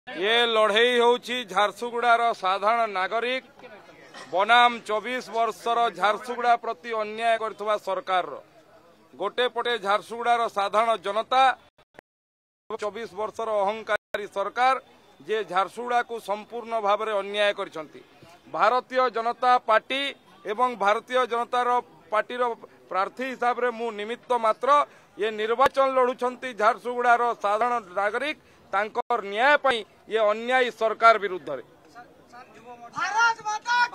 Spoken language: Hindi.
ये लड़ई होउछि झारसुगुड़ार साधारण नागरिक बनाम 24 वर्षर झारसुगुड़ा प्रति अन्याय करथुवा सरकार गोटे पटे झारसुगुड़ार साधारण जनता 24 वर्षर अहंकारी सरकार जे झारसुगुड़ा को संपूर्ण भाव में अन्याय करिसंती। भारतीय जनता पार्टी एवं भारतीय जनता पार्टी प्रार्थी हिसाब रे मु निमित्त मात्र ये निर्वाचन लड़ुछंती झारसुगुड़ार साधारण नागरिक तांकर न्याय पई ये अन्यायी सरकार विरुद्ध रे।